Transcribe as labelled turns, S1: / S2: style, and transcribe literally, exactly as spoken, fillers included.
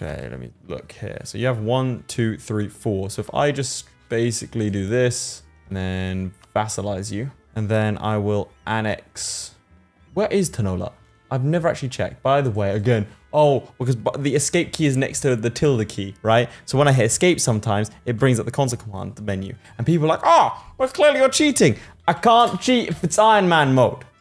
S1: Okay, let me look here. So you have one, two, three, four. So if I just basically do this and then vassalize you, and then I will annex. Where is Tanola? I've never actually checked. By the way, again, oh, because the escape key is next to the tilde key, right? So when I hit escape sometimes, it brings up the console command menu. And people are like, oh, well, clearly you're cheating. I can't cheat if it's Iron Man mode.